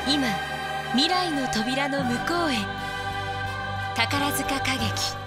今未来の扉の向こうへ。宝塚歌劇